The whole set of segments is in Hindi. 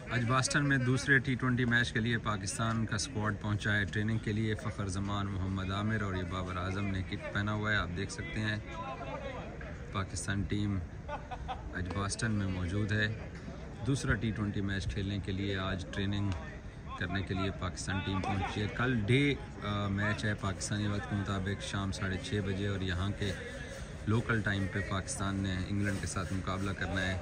आज बॉस्टन में दूसरे T20 मैच के लिए पाकिस्तान का स्क्वाड पहुंचा है ट्रेनिंग के लिए। फ़खर जमान, मोहम्मद आमिर और ये बाबर आज़म ने किट पहना हुआ है, आप देख सकते हैं। पाकिस्तान टीम आज बॉस्टन में मौजूद है। दूसरा T20 मैच खेलने के लिए आज ट्रेनिंग करने के लिए पाकिस्तान टीम पहुंची है। कल डे मैच है पाकिस्तानी वक्त के मुताबिक शाम 6:30 बजे, और यहाँ के लोकल टाइम पे पाकिस्तान ने इंग्लैंड के साथ मुकाबला करना है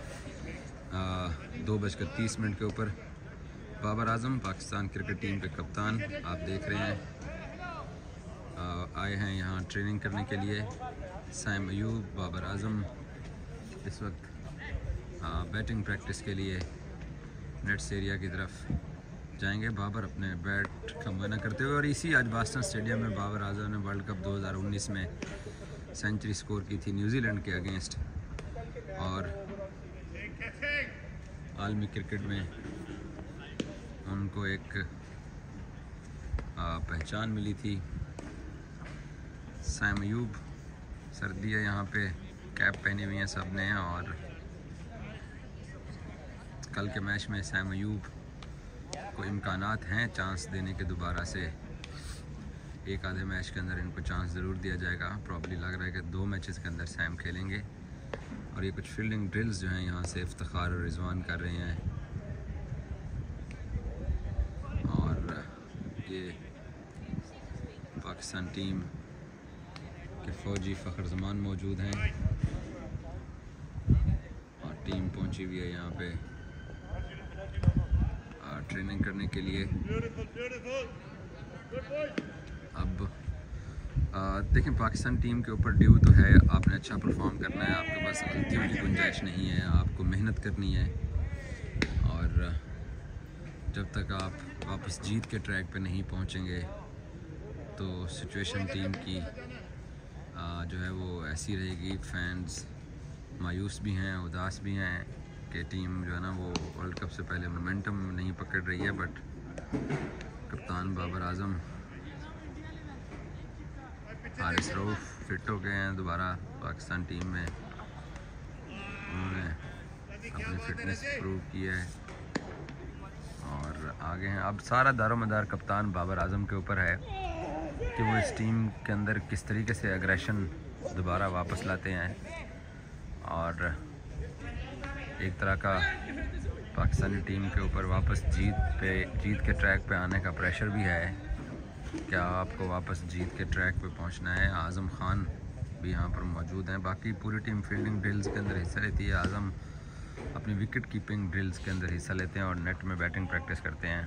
2:30 के ऊपर। बाबर आज़म पाकिस्तान क्रिकेट टीम के कप्तान आप देख रहे हैं, आए हैं यहाँ ट्रेनिंग करने के लिए। सैम अयूब, बाबर आज़म इस वक्त बैटिंग प्रैक्टिस के लिए नेट्स एरिया की तरफ जाएंगे। बाबर अपने बैट का मुआयना करते हुए, और इसी आज बॉस्टन स्टेडियम में बाबर आज़म ने वर्ल्ड कप 2019 में सेंचुरी स्कोर की थी न्यूजीलैंड के अगेंस्ट, और आलमी क्रिकेट में उनको एक पहचान मिली थी। सैम अयूब, सर्दी है यहाँ पे, कैप पहनी हुई है सब ने, और कल के मैच में सैम अयूब को इम्कानात हैं चांस देने के दोबारा से। एक आधे मैच के अंदर इनको चांस ज़रूर दिया जाएगा। प्रॉब्ली लग रहा है कि 2 मैचेस के अंदर सैम खेलेंगे। और ये कुछ फील्डिंग ड्रिल्स जो हैं यहाँ से इफ्तिखार और रिजवान कर रहे हैं, और ये पाकिस्तान टीम के फ़ौजी फ़खर जमान मौजूद हैं, और टीम पहुँची हुई है यहाँ पे ट्रेनिंग करने के लिए। अब देखें, पाकिस्तान टीम के ऊपर ड्यू तो है, आपने अच्छा परफॉर्म करना है, आपके पास गलतियों की गुंजाइश नहीं है, आपको मेहनत करनी है, और जब तक आप वापस जीत के ट्रैक पे नहीं पहुंचेंगे तो सिचुएशन टीम की जो है वो ऐसी रहेगी। फैंस मायूस भी हैं, उदास भी हैं कि टीम जो है ना वो वर्ल्ड कप से पहले मोमेंटम नहीं पकड़ रही है। बट कप्तान बाबर आज़म हारिस रऊफ फिट हो गए हैं दोबारा पाकिस्तान टीम में, उन्होंने अपनी फिटनेस प्रूव की है और आगे हैं। अब सारा दारोमदार कप्तान बाबर आज़म के ऊपर है कि वो इस टीम के अंदर किस तरीके से एग्रेशन दोबारा वापस लाते हैं, और एक तरह का पाकिस्तानी टीम के ऊपर वापस जीत के ट्रैक पे आने का प्रेशर भी है। क्या आपको वापस जीत के ट्रैक पे पहुंचना है। आज़म खान भी यहाँ पर मौजूद हैं। बाकी पूरी टीम फील्डिंग ड्रिल्स के अंदर हिस्सा लेती है। आज़म अपनी विकेट कीपिंग ड्रिल्स के अंदर हिस्सा लेते हैं और नेट में बैटिंग प्रैक्टिस करते हैं।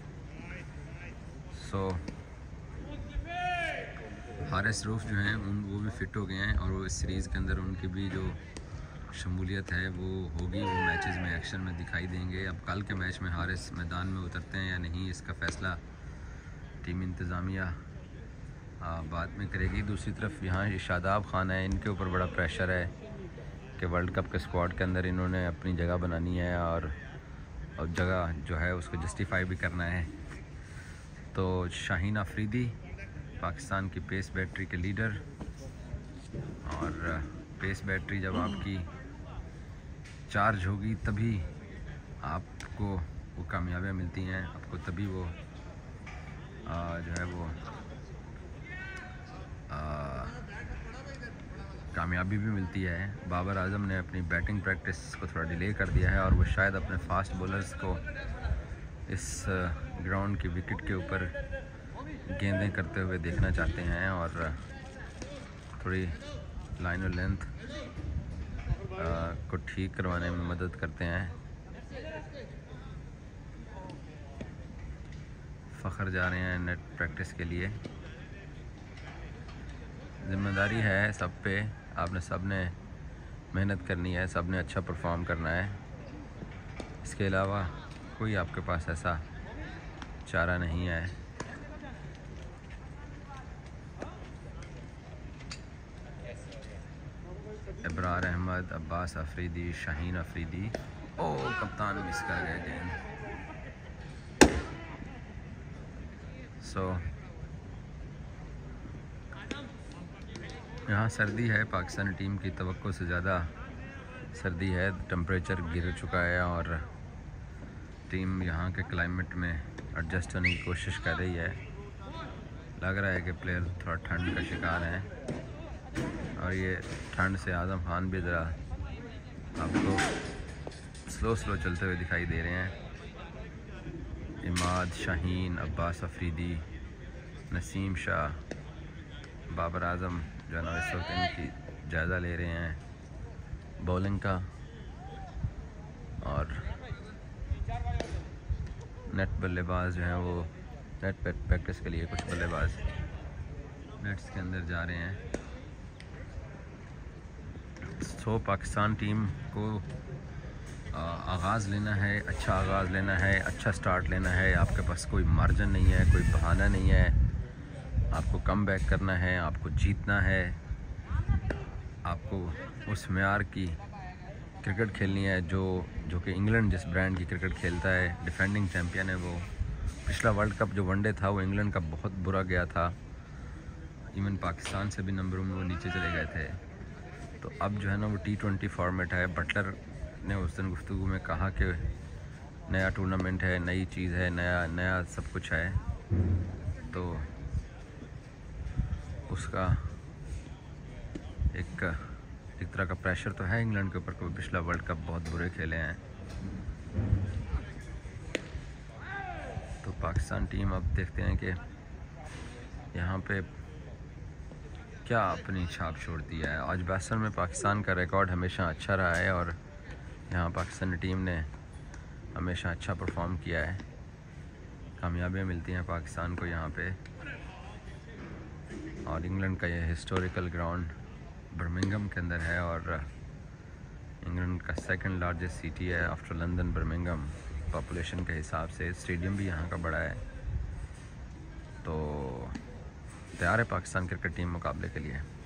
सो हारिस रऊफ जो हैं वो भी फ़िट हो गए हैं, और वो इस सीरीज़ के अंदर उनकी भी जो शमूलियत है वो होगी, वो मैचेस में एक्शन में दिखाई देंगे। अब कल के मैच में हारिस मैदान में उतरते हैं या नहीं, इसका फ़ैसला टीम इंतज़ामिया बाद में करेगी। दूसरी तरफ यहाँ ये शादाब खान है, इनके ऊपर बड़ा प्रेशर है कि वर्ल्ड कप के स्क्वाड के अंदर इन्होंने अपनी जगह बनानी है, और जगह जो है उसको जस्टिफाई भी करना है। तो शाहीन अफरीदी पाकिस्तान की पेस बैटरी के लीडर, और पेस बैटरी जब आपकी चार्ज होगी तभी आपको वो कामयाबियाँ मिलती हैं, आपको तभी वो जो है वो कामयाबी भी मिलती है। बाबर आज़म ने अपनी बैटिंग प्रैक्टिस को थोड़ा डिले कर दिया है, और वो शायद अपने फास्ट बॉलर्स को इस ग्राउंड की विकेट के ऊपर गेंदें करते हुए देखना चाहते हैं, और थोड़ी लाइन और लेंथ को ठीक करवाने में मदद करते हैं। फ़खर जा रहे हैं नेट प्रैक्टिस के लिए। ज़िम्मेदारी है सब पे, आपने सब ने मेहनत करनी है, सब ने अच्छा परफॉर्म करना है। इसके अलावा कोई आपके पास ऐसा चारा नहीं है। बबार अहमद, अब्बास अफरीदी, शाहीन अफरीदी, ओ कप्तान मिस कर गए गेंद। यहाँ सर्दी है, पाकिस्तानी टीम की तवक्को से ज़्यादा सर्दी है, टेम्परेचर गिर चुका है, और टीम यहाँ के क्लाइमेट में एडजस्ट होने की कोशिश कर रही है। लग रहा है कि प्लेयर थोड़ा ठंड का शिकार हैं और ये ठंड से आज़म खान भी ज़रा आपको स्लो चलते हुए दिखाई दे रहे हैं। इमाद, शाहीन, अब्बास अफरीदी, नसीम शाह, बाबर आज़म जो है ना इस वक्त इनकी जायज़ा ले रहे हैं बॉलिंग का। और नेट बल्लेबाज जो हैं वो नेट प्रैक्टिस के लिए कुछ बल्लेबाज नेट्स के अंदर जा रहे हैं। सो पाकिस्तान टीम को आगाज़ लेना है, अच्छा आगाज़ लेना है, अच्छा स्टार्ट लेना है। आपके पास कोई मार्जिन नहीं है, कोई बहाना नहीं है। आपको कम बैक करना है, आपको जीतना है, आपको उस मेयार की क्रिकेट खेलनी है जो कि इंग्लैंड जिस ब्रांड की क्रिकेट खेलता है। डिफेंडिंग चैम्पियन है वो। पिछला वर्ल्ड कप जो वनडे था वो इंग्लैंड का बहुत बुरा गया था, इवन पाकिस्तान से भी नंबरों में वो नीचे चले गए थे। तो अब जो है ना वो T20 फॉर्मेट है। बटलर ने उस दिन गुफ्तगू में कहा कि नया टूर्नामेंट है, नई चीज़ है, नया सब कुछ है। तो उसका एक तरह का प्रेशर तो है इंग्लैंड के ऊपर कि पिछला वर्ल्ड कप बहुत बुरे खेले हैं। तो पाकिस्तान टीम अब देखते हैं कि यहाँ पे क्या अपनी छाप छोड़ती है। आज बैसन में पाकिस्तान का रिकॉर्ड हमेशा अच्छा रहा है और यहाँ पाकिस्तानी टीम ने हमेशा अच्छा परफॉर्म किया है। कामयाबियाँ मिलती हैं पाकिस्तान को यहाँ पे। और इंग्लैंड का ये हिस्टोरिकल ग्राउंड बर्मिंघम के अंदर है और इंग्लैंड का सेकंड लार्जेस्ट सिटी है आफ्टर लंदन बर्मिंघम पॉपुलेशन के हिसाब से। स्टेडियम भी यहाँ का बड़ा है। तो तैयार है पाकिस्तान क्रिकेट टीम मुकाबले के लिए।